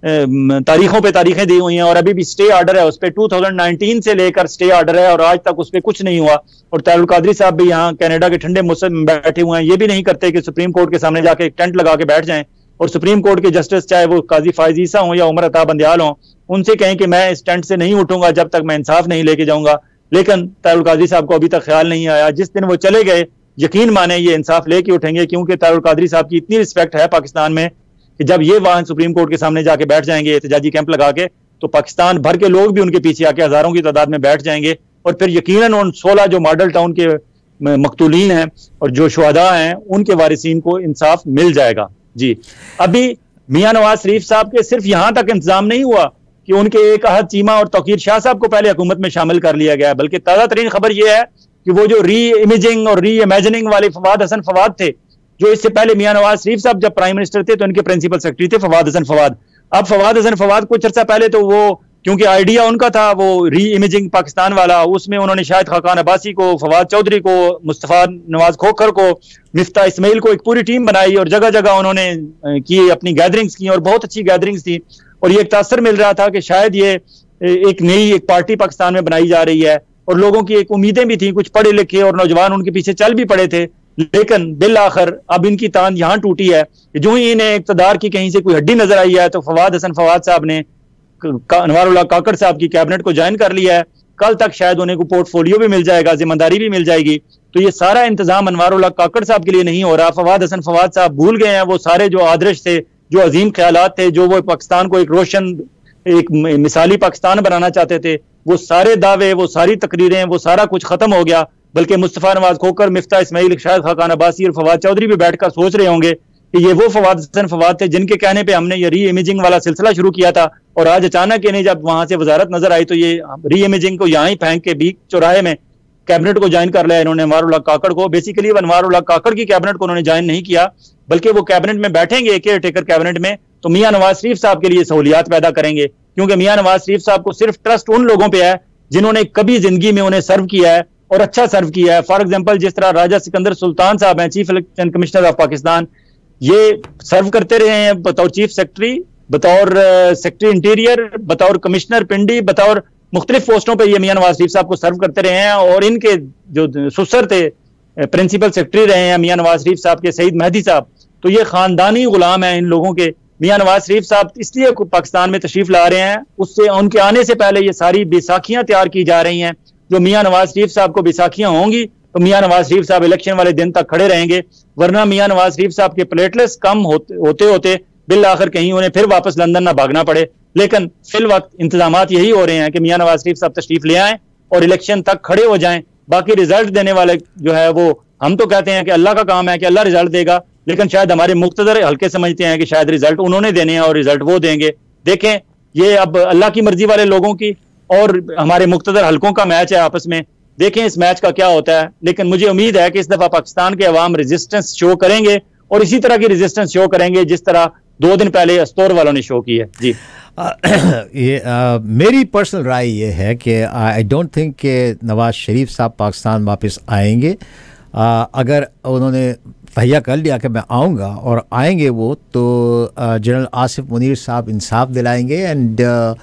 तारीखों पे तारीखें दी हुई हैं और अभी भी स्टे ऑर्डर है उस पर, टू थाउजेंड नाइनटीन से लेकर स्टे ऑर्डर है और आज तक उस पर कुछ नहीं हुआ। और तारुल कादरी साहब भी यहाँ कनाडा के ठंडे मौसम में बैठे हुए हैं, ये भी नहीं करते कि सुप्रीम कोर्ट के सामने जाके एक टेंट लगा के बैठ जाएं और सुप्रीम कोर्ट के जस्टिस चाहे वो काजी फायज ईसा हो या उमर अता बंदियाल हो उनसे कहें कि मैं इस टेंट से नहीं उठूंगा जब तक मैं इंसाफ नहीं लेके जाऊंगा। लेकिन तारुल कादरी साहब को अभी तक ख्याल नहीं आया। जिस दिन वो चले गए यकीन माने ये इंसाफ लेके उठेंगे, क्योंकि तारुल कादरी साहब की इतनी रिस्पेक्ट है पाकिस्तान में कि जब ये वहां सुप्रीम कोर्ट के सामने जाके बैठ जाएंगे एहतजाजी कैंप लगा के तो पाकिस्तान भर के लोग भी उनके पीछे आके हजारों की तादाद में बैठ जाएंगे और फिर यकीनन उन सोलह जो मॉडल टाउन के मकतूलीन हैं और जो शुहदा हैं उनके वारिसीन को इंसाफ मिल जाएगा। जी, अभी मियां नवाज शरीफ साहब के सिर्फ यहां तक इंतजाम नहीं हुआ कि उनके एक आहद चीमा और तौकीर शाह साहब को पहले हुकूमत में शामिल कर लिया गया, बल्कि ताज़ा तरीन खबर यह है कि वो जो री इमेजिंग और री इमेजिनिंग वाले फवाद हसन फवाद थे जो इससे पहले मियां नवाज शरीफ साहब जब प्राइम मिनिस्टर थे तो इनके प्रिंसिपल सेक्रेटरी थे फवाद हसन फवाद। अब फवाद हसन फवाद कुछ अर्सा पहले तो वो क्योंकि आइडिया उनका था वो री इमेजिंग पाकिस्तान वाला, उसमें उन्होंने शाहिद खाकान अब्बासी को, फवाद चौधरी को, मुस्तफा नवाज खोखर को, मिफ्ता इस्माइल को एक पूरी टीम बनाई और जगह जगह उन्होंने की अपनी गैदरिंग्स की और बहुत अच्छी गैदरिंग्स थी। और ये एक तासर मिल रहा था कि शायद ये एक नई एक पार्टी पाकिस्तान में बनाई जा रही है और लोगों की एक उम्मीदें भी थी, कुछ पढ़े लिखे और नौजवान उनके पीछे चल भी पड़े थे। लेकिन बिल आखिर अब इनकी तान यहां टूटी है कि जो ही इन्हें इक़्तिदार की कहीं से कोई हड्डी नजर आई है तो फवाद हसन फवाद साहब ने अनवारुल्लाह काकड़ साहब की कैबिनेट को ज्वाइन कर लिया है। कल तक शायद उन्हें को पोर्टफोलियो भी मिल जाएगा, जिम्मेदारी भी मिल जाएगी। तो ये सारा इंतजाम अनवारुल्लाह काकड़ साहब के लिए नहीं हो रहा। फवाद हसन फवाद साहब भूल गए हैं वो सारे जो आदर्श थे, जो अजीम ख्यालात थे, जो वो पाकिस्तान को एक रोशन एक मिसाली पाकिस्तान बनाना चाहते थे, वो सारे दावे, वो सारी तकरीरें, वो सारा कुछ खत्म हो गया। बल्कि मुस्तफा नवाज खोखर, मिफ्ता इस्माइल, शाहिद खाकान अब्बासी और फवाद चौधरी भी बैठकर सोच रहे होंगे कि ये वो फवाद हसन फवाद थे जिनके कहने पे हमने ये री इमेजिंग वाला सिलसिला शुरू किया था और आज अचानक इन्हें जब वहां से वजारत नजर आई तो ये री इमेजिंग को यहाँ ही फेंक के बीच चौराहे में कैबिनेट को ज्वाइन कर लिया इन्होंने अनवारुल्लाह काकड़ को। बेसिकली अनवारुल्लाह काकड़ की कैबिनेट को उन्होंने ज्वाइन नहीं किया, बल्कि वो कैबिनेट में बैठेंगे केयर टेकर कैबिनेट में तो मियां नवाज शरीफ साहब के लिए सहूलियात पैदा करेंगे, क्योंकि मियां नवाज शरीफ साहब को सिर्फ ट्रस्ट उन लोगों पर है जिन्होंने कभी जिंदगी में उन्हें सर्व किया है और अच्छा सर्व किया है। फॉर एग्जाम्पल जिस तरह राजा सिकंदर सुल्तान साहब हैं, chief election commissioner of Pakistan, ये सर्व करते रहे हैं बतौर चीफ सेक्रेटरी, बतौर सेक्रेटरी इंटीरियर, बतौर कमिश्नर पिंडी, बतौर मुख्तलिफ पोस्टों पे ये मियां नवाज शरीफ साहब को सर्व करते रहे हैं। और इनके जो सुसर थे प्रिंसिपल सेक्रेटरी रहे हैं मियां नवाज शरीफ साहब के सईद मेहदी साहब, तो ये खानदानी गुलाम है इन लोगों के। मियां नवाज शरीफ साहब इसलिए पाकिस्तान में तशरीफ ला रहे हैं, उससे उनके आने से पहले ये सारी बैसाखियां तैयार की जा रही हैं। जो मियां नवाज शरीफ साहब को बैसाखियां होंगी तो मियां नवाज शरीफ साहब इलेक्शन वाले दिन तक खड़े रहेंगे, वरना मियां नवाज शरीफ साहब के प्लेटलेट्स कम होते होते, होते बिल आखिर कहीं उन्हें फिर वापस लंदन ना भागना पड़े। लेकिन फिल वक्त इंतजामात यही हो रहे हैं कि मियां नवाज शरीफ साहब तशरीफ ले आएं और इलेक्शन तक खड़े हो जाएं। बाकी रिजल्ट देने वाले जो है वो हम तो कहते हैं कि अल्लाह का काम है कि अल्लाह रिजल्ट देगा, लेकिन शायद हमारे मुख्तदर हल्के समझते हैं कि शायद रिजल्ट उन्होंने देने हैं और रिजल्ट वो देंगे। देखें, ये अब अल्लाह की मर्जी वाले लोगों की और हमारे मुख्तदर हल्कों का मैच है आपस में। देखें इस मैच का क्या होता है, लेकिन मुझे उम्मीद है कि इस दफा पाकिस्तान के अवाम रेजिस्टेंस शो करेंगे और इसी तरह की रेजिस्टेंस शो करेंगे जिस तरह दो दिन पहले अस्तौर वालों ने शो की है। जी आ, ये आ, मेरी पर्सनल राय ये है कि आई डोंट थिंक कि नवाज शरीफ साहब पाकिस्तान वापस आएंगे। आ, अगर उन्होंने तहैया कर लिया कि मैं आऊँगा और आएंगे वो, तो जनरल आसिफ मुनीर साहब इंसाफ दिलाएंगे एंड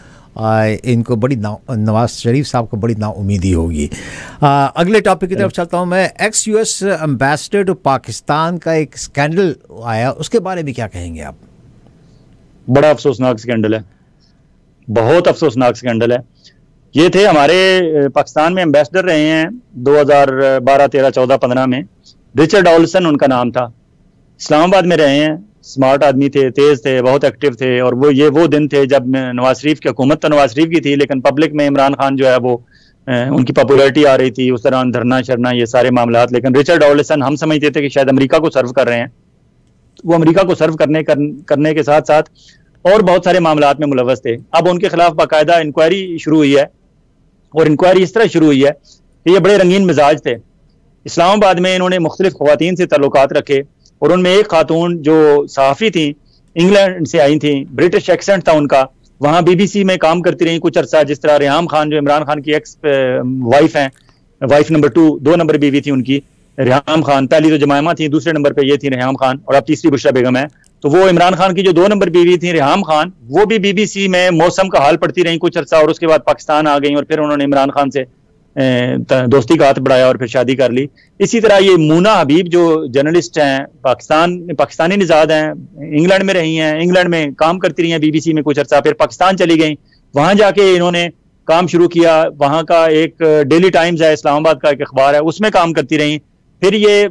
आ, इनको बड़ी नवाज शरीफ साहब को बड़ी नाउमीदी होगी। आ, अगले टॉपिक की तरफ चलता हूँ मैं। Ex U S ambassador to Pakistan का एक स्कैंडल आया, उसके बारे में क्या कहेंगे आप? बड़ा अफसोसनाक स्कैंडल है, बहुत अफसोसनाक स्कैंडल है। ये थे हमारे पाकिस्तान में एम्बेसडर रहे हैं दो हज़ार बारह, तेरह, चौदह, पंद्रह में। रिचर्ड ऑल्सन उनका नाम था, इस्लामाबाद में रहे हैं, स्मार्ट आदमी थे, तेज थे, बहुत एक्टिव थे। और वो ये वो दिन थे जब नवाज शरीफ की हुकूमत तो नवाज शरीफ की थी, लेकिन पब्लिक में इमरान खान जो है वो उनकी पॉपुलैरिटी आ रही थी, उस दौरान धरना शरना ये सारे मामलात। लेकिन रिचर्ड ऑल्सन हम समझते थे कि शायद अमेरिका को सर्व कर रहे हैं। वो अमेरिका को सर्व करने कर, करने के साथ साथ और बहुत सारे मामलात में मुलव्वस थे। अब उनके खिलाफ बाकायदा इंक्वायरी शुरू हुई है, और इंक्वायरी इस तरह शुरू हुई है कि ये बड़े रंगीन मिजाज थे। इस्लामाबाद में इन्होंने मुख्तलिफ ख़वातीन से ताल्लुकात रखे, और उनमें एक खातून जो सहाफ़ी थी, इंग्लैंड से आई थी, ब्रिटिश एक्सेंट था उनका, वहाँ बीबीसी में काम करती रही कुछ अर्सा, जिस तरह रेहाम खान जो इमरान खान की एक्स वाइफ हैं, वाइफ नंबर टू, दो नंबर बीवी थी उनकी रेहाम खान, पहली तो जमायमा थी, दूसरे नंबर पे ये थी रेहाम खान, और अब तीसरी बुशरा बेगम है। तो वो इमरान खान की जो दो नंबर बीवी थी रेहाम खान, वो भी बीबीसी में मौसम का हाल पढ़ती रही कुछ अर्सा, और उसके बाद पाकिस्तान आ गई, और फिर उन्होंने इमरान खान से दोस्ती का हाथ बढ़ाया और फिर शादी कर ली। इसी तरह ये मूना हबीब जो जर्नलिस्ट हैं, पाकिस्तान पाकिस्तानी निजाद हैं, इंग्लैंड में रही हैं, इंग्लैंड में काम करती रही हैं बीबीसी में कुछ अर्सा, फिर पाकिस्तान चली गई, वहां जाके इन्होंने काम शुरू किया। वहां का एक डेली टाइम्स है, इस्लामाबाद का एक अखबार है, उसमें काम करती रही। फिर ये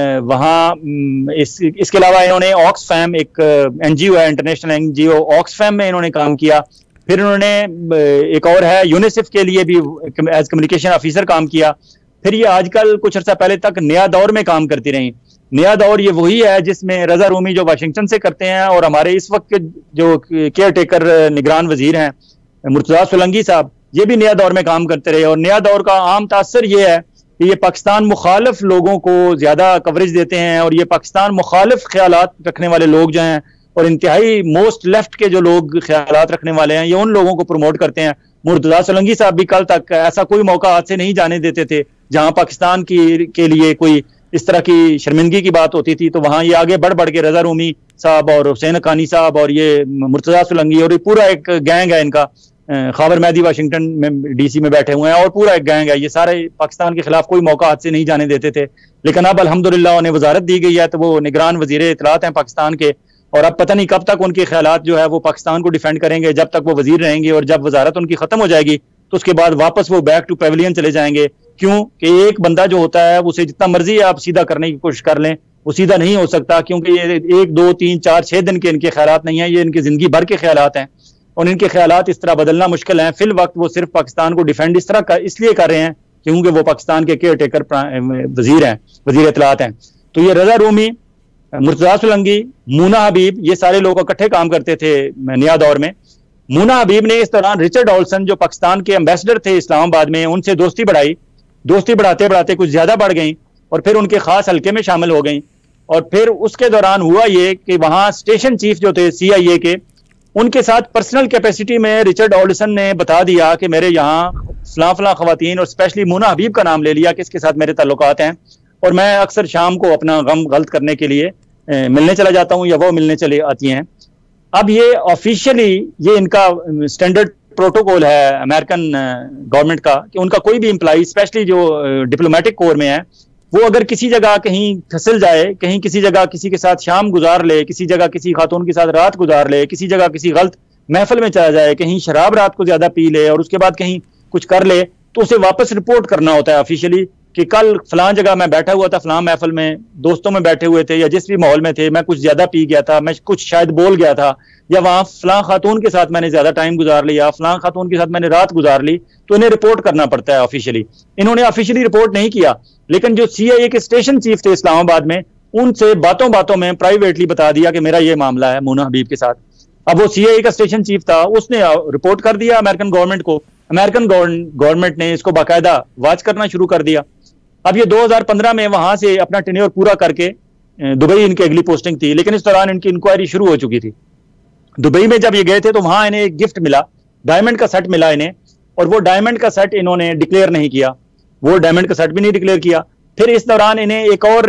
वहाँ इस, इसके अलावा इन्होंने ऑक्सफैम, एक एनजीओ है, इंटरनेशनल एनजीओ ऑक्सफैम में इन्होंने काम किया। फिर इन्होंने एक और है यूनिसेफ के लिए भी एज कम्युनिकेशन ऑफिसर काम किया। फिर ये आजकल कुछ अर्सा पहले तक नया दौर में काम करती रही। नया दौर ये वही है जिसमें रजा रूमी जो वाशिंगटन से करते हैं, और हमारे इस वक्त के जो केयर टेकर निगरान वजीर हैं मुर्तजा सोलंकी साहब, ये भी नया दौर में काम करते रहे। और नया दौर का आम तासर ये है कि ये पाकिस्तान मुखालिफ लोगों को ज्यादा कवरेज देते हैं, और ये पाकिस्तान मुखालिफ ख्यालात रखने वाले लोग जो हैं, और इंतहाई मोस्ट लेफ्ट के जो लोग ख्यालात रखने वाले हैं, ये उन लोगों को प्रमोट करते हैं। मुर्तजा सोलंकी साहब भी कल तक ऐसा कोई मौका हाथ से नहीं जाने देते थे जहां पाकिस्तान की के लिए कोई इस तरह की शर्मिंदगी की बात होती थी, तो वहां ये आगे बढ़ बढ़ के रजा रूमी साहब और हुसैन हक्कानी साहब और ये मुर्तजा सोलंकी और ये पूरा एक गैंग है इनका, खाबर मेहदी वाशिंगटन में डीसी में बैठे हुए हैं, और पूरा एक गैंग है, ये सारे पाकिस्तान के खिलाफ कोई मौका हाथ से नहीं जाने देते थे। लेकिन अब अल्हम्दुलिल्लाह उन्हें वजारत दी गई है, तो वो निगरान वजीर इत्तलात हैं पाकिस्तान के, और अब पता नहीं कब तक उनके ख्यालात जो है वो पाकिस्तान को डिफेंड करेंगे, जब तक वो वजीर रहेंगे, और जब वजारत उनकी खत्म हो जाएगी तो उसके बाद वापस वो बैक टू पेविलियन चले जाएंगे। क्यों कि एक बंदा जो होता है उसे जितना मर्जी आप सीधा करने की कोशिश कर लें, वो सीधा नहीं हो सकता, क्योंकि ये एक दो तीन चार छह दिन के इनके ख्यालात नहीं है, ये इनकी जिंदगी भर के ख्यालात हैं, और इनके ख्यालात इस तरह बदलना मुश्किल है। फिल वक्त वो सिर्फ पाकिस्तान को डिफेंड इस तरह कर, इसलिए कर रहे हैं क्योंकि वो पाकिस्तान के केयर टेकर वजीर हैं, वजीर इत्तलात हैं। तो ये रजा रूमी, मुर्तजा सोलंकी, मूना हबीब, ये सारे लोग इकट्ठे काम करते थे नया दौर में। मूना हबीब ने इस दौरान रिचर्ड ऑल्सन जो पाकिस्तान के एम्बेसडर थे इस्लामाबाद में, उनसे दोस्ती बढ़ाई। दोस्ती बढ़ाते बढ़ाते कुछ ज्यादा बढ़ गई, और फिर उनके खास हल्के में शामिल हो गई। और फिर उसके दौरान हुआ ये कि वहां स्टेशन चीफ जो थे सी आई ए के, उनके साथ पर्सनल कैपेसिटी में रिचर्ड ऑल्सन ने बता दिया कि मेरे यहाँ फलां फलां खवातीन, और स्पेशली मूना हबीब का नाम ले लिया कि इसके साथ मेरे ताल्लुकात हैं, और मैं अक्सर शाम को अपना गम गलत करने के लिए ए, मिलने चला जाता हूँ, या वो मिलने चले आती हैं। अब ये ऑफिशियली ये इनका स्टैंडर्ड प्रोटोकॉल है अमेरिकन गवर्नमेंट का कि उनका कोई भी एम्प्लॉय, स्पेशली जो डिप्लोमेटिक कोर में है, वो अगर किसी जगह कहीं फिसल जाए, कहीं किसी जगह किसी के साथ शाम गुजार ले, किसी जगह किसी खातून के साथ रात गुजार ले, किसी जगह किसी गलत महफिल में चला जाए, कहीं शराब रात को ज्यादा पी ले और उसके बाद कहीं कुछ कर ले, तो उसे वापस रिपोर्ट करना होता है ऑफिशियली कि कल फलां जगह मैं बैठा हुआ था, फलां महफिल में दोस्तों में बैठे हुए थे, या जिस भी माहौल में थे, मैं कुछ ज्यादा पी गया था, मैं कुछ शायद बोल गया था, या वहां फलां खातून के साथ मैंने ज्यादा टाइम गुजार लिया, फलां खातून के साथ मैंने रात गुजार ली, तो इन्हें रिपोर्ट करना पड़ता है ऑफिशियली। इन्होंने ऑफिशियली रिपोर्ट नहीं किया, लेकिन जो सी आई ए के स्टेशन चीफ थे इस्लामाबाद में, उनसे बातों बातों में प्राइवेटली बता दिया कि मेरा ये मामला है मूना हबीब के साथ। अब वो सी आई ए का स्टेशन चीफ था, उसने रिपोर्ट कर दिया अमेरिकन गवर्नमेंट को। अमेरिकन गवर्नमेंट ने इसको बाकायदा वॉच करना शुरू कर दिया। अब ये दो हज़ार पंद्रह में वहां से अपना टेन्योर पूरा करके दुबई इनकी अगली पोस्टिंग थी, लेकिन इस दौरान इनकी इंक्वायरी शुरू हो चुकी थी। दुबई में जब ये गए थे तो वहां इन्हें एक गिफ्ट मिला, डायमंड का सेट मिला इन्हें, और वो डायमंड का सेट इन्होंने डिक्लेयर नहीं किया, वो डायमंड का सेट भी नहीं डिक्लेयर किया। फिर इस दौरान इन्हें एक और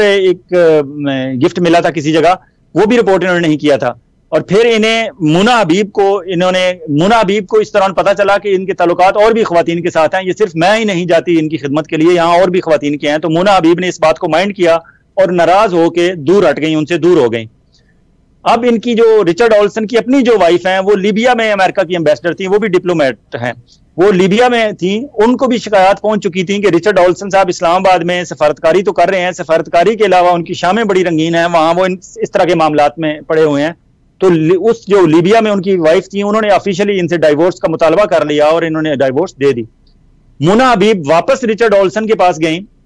एक गिफ्ट मिला था किसी जगह, वो भी रिपोर्ट इन्होंने नहीं किया था। और फिर इन्हें मूना हबीब को इन्होंने मूना हबीब को इस दौरान पता चला कि इनके ताल्लुकात और भी खवातीन के साथ हैं, ये सिर्फ मैं ही नहीं जाती इनकी खिदमत के लिए, यहाँ और भी खवातीन के हैं। तो मूना हबीब ने इस बात को माइंड किया और नाराज होकर दूर हट गई, उनसे दूर हो गई। अब इनकी जो रिचर्ड ऑल्सन की अपनी जो वाइफ हैं, वो लीबिया में अमेरिका की एम्बेसडर थी, वो भी डिप्लोमेट हैं, वो लीबिया में थी। उनको भी शिकायत पहुंच चुकी थी कि रिचर्ड ऑल्सन साहब इस्लामाबाद में सफारतकारी तो कर रहे हैं, सफारतकारी के अलावा उनकी शामें बड़ी रंगीन हैं, वहां वो इस तरह के मामलात में पड़े हुए हैं। तो उस जो लीबिया में उनकी वाइफ थी, उन्होंने ऑफिशियली इनसे डाइवोर्स का मुतालबा कर लिया और इन्होंने डाइवोर्स दे दी। मूना हबीब वापस रिचर्ड ऑल्सन के पास गई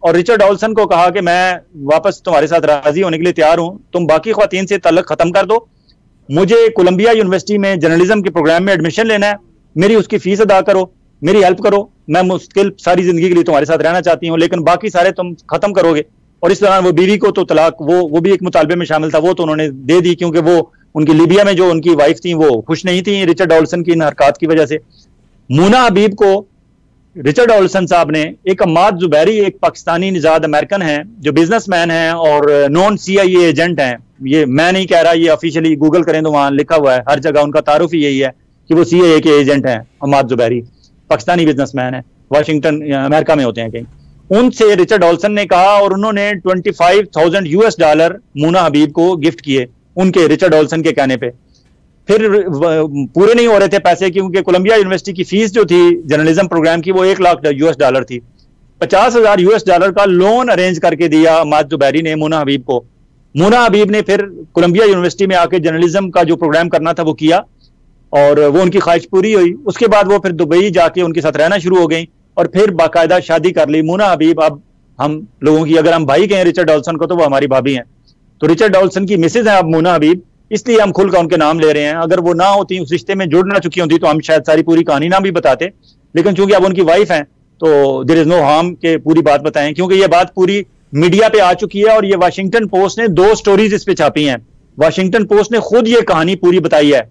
और रिचर्ड डॉल्सन को कहा कि मैं वापस तुम्हारे साथ राजी होने के लिए तैयार हूं, तुम बाकी ख्वातीन से ताल्लुक खत्म कर दो, मुझे कोलंबिया यूनिवर्सिटी में जर्नलिज्म के प्रोग्राम में एडमिशन लेना है, मेरी उसकी फीस अदा करो, मेरी हेल्प करो, मैं मुश्किल सारी जिंदगी के लिए तुम्हारे साथ रहना चाहती हूँ, लेकिन बाकी सारे तुम खत्म करोगे। और इस दौरान वो बीवी को तो तलाक, वो वो भी एक मुतालबे में शामिल था, वो तो उन्होंने दे दी, क्योंकि वो उनकी लीबिया में जो उनकी वाइफ थी वो खुश नहीं थी रिचर्ड डॉल्सन की इन हरकत की वजह से। मूना हबीब को रिचर्ड डॉल्सन साहब ने, एक अम्माद जुबैरी एक पाकिस्तानी निजाद अमेरिकन है जो बिजनेसमैन है और नॉन सी आई ए एजेंट हैं, ये मैं नहीं कह रहा, ये ऑफिशियली गूगल करें तो वहां लिखा हुआ है, हर जगह उनका तारुफ ही यही है कि वो सी आई ए के एजेंट हैं। अम्माद जुबैरी पाकिस्तानी बिजनेसमैन है, वाशिंगटन अमेरिका में होते हैं कहीं। उनसे रिचर्ड डॉल्सन ने कहा और उन्होंने twenty five thousand US dollar Moona Habib को गिफ्ट किए, उनके रिचर्ड डॉल्सन के कहने पे। फिर पूरे नहीं हो रहे थे पैसे, क्योंकि कोलंबिया यूनिवर्सिटी की फीस जो थी जर्नलिज्म प्रोग्राम की वो एक लाख यूएस डॉलर थी। पचास हजार यूएस डॉलर का लोन अरेंज करके दिया अम्माद जुबैरी ने मूना हबीब को। मूना हबीब ने फिर कोलंबिया यूनिवर्सिटी में आके जर्नलिज्म का जो प्रोग्राम करना था वो किया और वो उनकी ख्वाहिश पूरी हुई। उसके बाद वो फिर दुबई जाके उनके साथ रहना शुरू हो गई और फिर बाकायदा शादी कर ली। मूना हबीब अब हम लोगों की, अगर हम भाई कहें रिचर्ड डॉल्सन को, तो वो हमारी भाभी हैं। तो रिचर्ड डॉल्सन की मिसेज हैं अब मूना हबीब, इसलिए हम खुलकर उनके नाम ले रहे हैं। अगर वो ना होती, उस रिश्ते में जुड़ ना चुकी होती, तो हम शायद सारी पूरी कहानी ना भी बताते, लेकिन चूंकि अब उनकी वाइफ हैं तो देयर इज नो हार्म के पूरी बात बताएं, क्योंकि ये बात पूरी मीडिया पे आ चुकी है और ये वाशिंगटन पोस्ट ने दो स्टोरीज इस पे छापी हैं। वाशिंगटन पोस्ट ने खुद ये कहानी पूरी बताई है।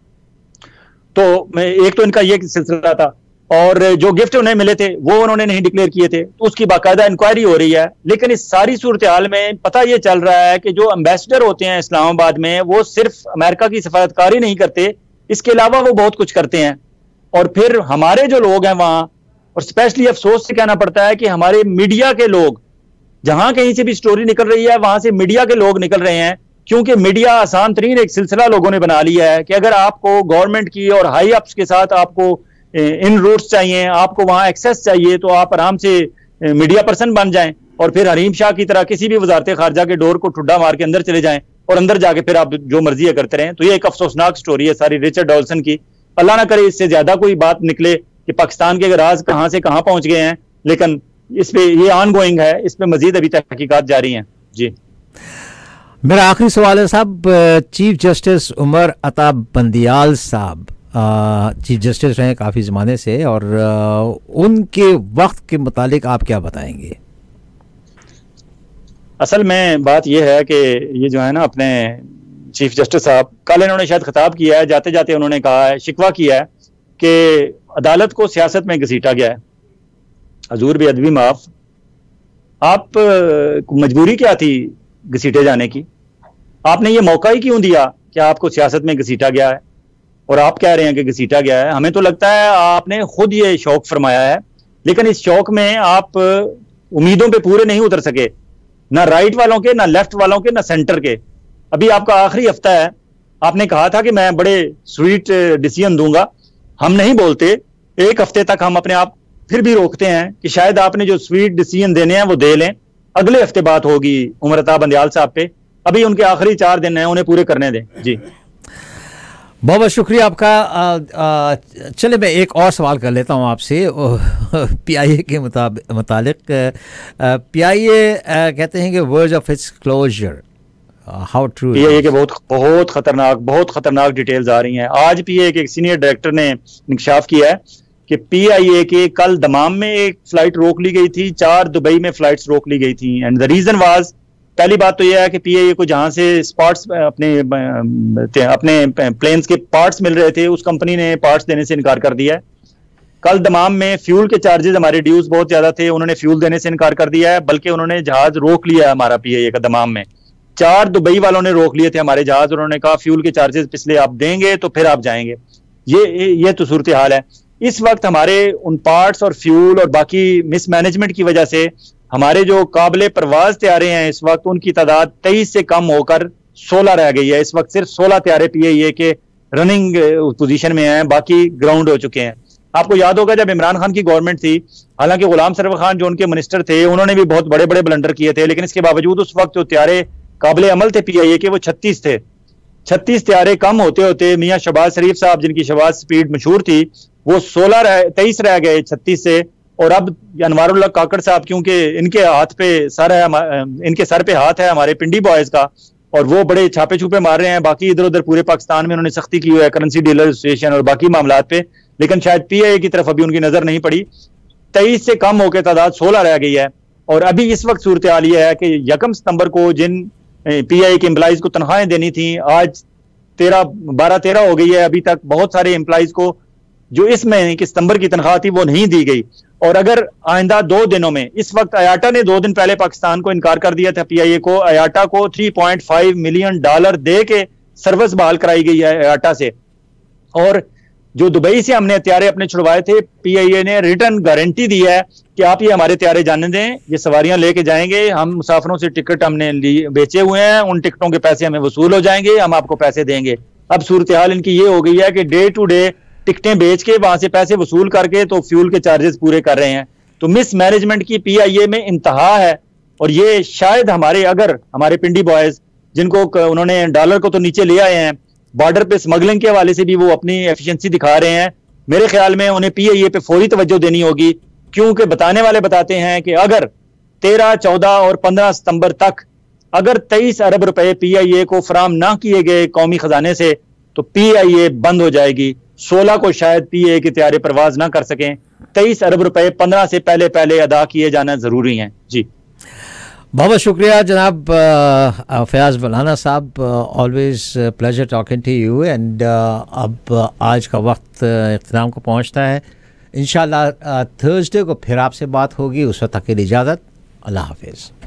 तो एक तो इनका ये सिलसिला था, और जो गिफ्ट उन्हें मिले थे वो उन्होंने नहीं डिक्लेयर किए थे, तो उसकी बाकायदा इंक्वायरी हो रही है। लेकिन इस सारी सूरत हाल में पता ये चल रहा है कि जो एम्बेसडर होते हैं इस्लामाबाद में, वो सिर्फ अमेरिका की सफारतकारी नहीं करते, इसके अलावा वो बहुत कुछ करते हैं। और फिर हमारे जो लोग हैं वहां, और स्पेशली अफसोस से कहना पड़ता है कि हमारे मीडिया के लोग, जहां कहीं से भी स्टोरी निकल रही है वहां से मीडिया के लोग निकल रहे हैं, क्योंकि मीडिया आसान तरीन एक सिलसिला लोगों ने बना लिया है कि अगर आपको गवर्नमेंट की और हाई अप्स के साथ आपको इन रूट्स चाहिए, आपको वहां एक्सेस चाहिए, तो आप आराम से मीडिया पर्सन बन जाएं और फिर हरीम शाह की तरह किसी भी वजारत खारजा के डोर को ठुड्डा मार के अंदर चले जाएं और अंदर जाके फिर आप जो मर्जी है करते रहें। तो ये एक अफसोसनाक स्टोरी है सारी रिचर्ड डॉल्सन की। अल्लाह ना करे इससे ज्यादा कोई बात निकले कि पाकिस्तान के राज कहां से कहां पहुंच गए हैं, लेकिन इस पे ये ऑन गोइंग है, इस पे मजीद अभी तहकीकात जारी हैं। जी, मेरा आखिरी सवाल है साहब, चीफ जस्टिस उमर अता बंदियाल साहब चीफ जस्टिस रहे काफ़ी ज़माने से, और आ, उनके वक्त के मुतालिक आप क्या बताएंगे? असल में बात यह है कि ये जो है ना, अपने चीफ जस्टिस साहब, कल इन्होंने शायद खिताब किया है, जाते जाते उन्होंने कहा है, शिकवा किया है कि अदालत को सियासत में घसीटा गया है। हजूर भी अदबी माफ, आप मजबूरी क्या थी घसीटे जाने की? आपने ये मौका ही क्यों दिया कि आपको सियासत में घसीटा गया है और आप कह रहे हैं कि घसीटा गया है? हमें तो लगता है आपने खुद ये शौक फरमाया है, लेकिन इस शौक में आप उम्मीदों पे पूरे नहीं उतर सके, ना राइट वालों के, ना लेफ्ट वालों के, ना सेंटर के। अभी आपका आखिरी हफ्ता है, आपने कहा था कि मैं बड़े स्वीट डिसीजन दूंगा। हम नहीं बोलते, एक हफ्ते तक हम अपने आप फिर भी रोकते हैं कि शायद आपने जो स्वीट डिसीजन देने हैं वो दे लें, अगले हफ्ते बात होगी उमर अता बंदियाल साहब पे। अभी उनके आखिरी चार दिन हैं, उन्हें पूरे करने दें। जी, बहुत बहुत शुक्रिया आपका। चले मैं एक और सवाल कर लेता हूँ आपसे पीआईए के मुताबिक। पीआईए कहते हैं कि words of its closure, how true? PIA के बहुत बहुत खतरनाक बहुत खतरनाक डिटेल्स आ रही हैं। आज पीआईए के एक सीनियर डायरेक्टर ने इंकशाफ किया है कि पीआईए के कल दमाम में एक फ्लाइट रोक ली गई थी, चार दुबई में फ्लाइट्स रोक ली गई थी। एंड द रीजन वाज, पहली बात तो यह है कि पीआईए को जहां से स्पार्ट्स अपने अपने प्लेन्स के पार्ट्स मिल रहे थे, उस कंपनी ने पार्ट्स देने से इनकार कर दिया है। कल दमाम में फ्यूल के चार्जेस, हमारे ड्यूज बहुत ज्यादा थे, उन्होंने फ्यूल देने से इनकार कर दिया है, बल्कि उन्होंने जहाज रोक लिया है हमारा पीआईए का दमाम में। चार दुबई वालों ने रोक लिए थे हमारे जहाज, उन्होंने कहा फ्यूल के चार्जेस पिछले आप देंगे तो फिर आप जाएंगे। ये ये तो सूरत हाल है इस वक्त। हमारे उन पार्ट्स और फ्यूल और बाकी मिसमैनेजमेंट की वजह से हमारे जो काबिले परवाज त्यारे हैं इस वक्त, उनकी तादाद तेईस से कम होकर सोलह रह गई है। इस वक्त सिर्फ सोलह त्यारे पीआईए के रनिंग पोजीशन में हैं, बाकी ग्राउंड हो चुके हैं। आपको याद होगा जब इमरान खान की गवर्नमेंट थी, हालांकि गुलाम सरवर खान जो उनके मिनिस्टर थे, उन्होंने भी बहुत बड़े बड़े ब्लंडर किए थे, लेकिन इसके बावजूद उस वक्त जो त्यारे काबिले अमल थे पीआईए के, वो छत्तीस थे। छत्तीस त्यारे कम होते होते मियाँ शहबाज शरीफ साहब, जिनकी शहबाज स्पीड मशहूर थी, वो सोलह रह तेईस रह गए छत्तीस से, और अब अनवारुल्लाह काकड़ साहब, क्योंकि इनके हाथ पे सर है, इनके सर पे हाथ है हमारे पिंडी बॉयज का, और वो बड़े छापे छुपे मार रहे हैं। बाकी इधर उधर पूरे पाकिस्तान में उन्होंने सख्ती की हुई है करेंसी डीलर एसोसिएशन और बाकी मामला पे, लेकिन शायद पीआईए की तरफ अभी उनकी नजर नहीं पड़ी। तेईस से कम होकर तादाद सोलह रह गई है। और अभी इस वक्त सूरत हाल ये है कि यकम सितंबर को जिन पीआईए के एम्प्लॉइज को तनख्वाहें देनी थी, आज तेरह बारह तेरह हो गई है, अभी तक बहुत सारे एम्प्लॉइज को जो इस महीने की सितंबर की तनख्वाह थी वो नहीं दी गई। और अगर आइंदा दो दिनों में, इस वक्त अयाटा ने दो दिन पहले पाकिस्तान को इनकार कर दिया था पीआईए को, अयाटा को तीन पॉइंट पाँच मिलियन डॉलर दे के सर्विस बहाल कराई गई है अयाटा से। और जो दुबई से हमने हथियारे अपने छुड़वाए थे, पीआईए ने रिटर्न गारंटी दी है कि आप ये हमारे हथियारे जाने दें, ये सवारियां लेके जाएंगे, हम मुसाफिरों से टिकट हमने बेचे हुए हैं, उन टिकटों के पैसे हमें वसूल हो जाएंगे, हम आपको पैसे देंगे। अब सूरत हाल इनकी ये हो गई है कि डे टू डे टिकटें बेच के वहां से पैसे वसूल करके तो फ्यूल के चार्जेस पूरे कर रहे हैं। तो मिस मैनेजमेंट की पीआईए में इंतहा है। और ये शायद हमारे, अगर हमारे पिंडी बॉयज जिनको उन्होंने डॉलर को तो नीचे ले आए हैं, बॉर्डर पे स्मगलिंग के हवाले से भी वो अपनी एफिशिएंसी दिखा रहे हैं, मेरे ख्याल में उन्हें पीआईए पे फौरी तवज्जो देनी होगी। क्योंकि बताने वाले बताते हैं कि अगर तेरह चौदह और पंद्रह सितंबर तक अगर तेईस अरब रुपए पीआईए को फराम ना किए गए कौमी खजाने से, तो पीआईए बंद हो जाएगी। सोलह को शायद पीआईए के तैयारे परवाज ना कर सकें। तेईस अरब रुपए पंद्रह से पहले पहले अदा किए जाना जरूरी है। जी, बहुत बहुत शुक्रिया जनाब फयाज मौलाना साहब, always pleasure talking to you. And अब आज का वक्त इख्तिताम को पहुंचता है। इंशाल्लाह थर्सडे को फिर आपसे बात होगी, उस वक्त तक के लिए इजाज़त, अल्लाह हाफिज़।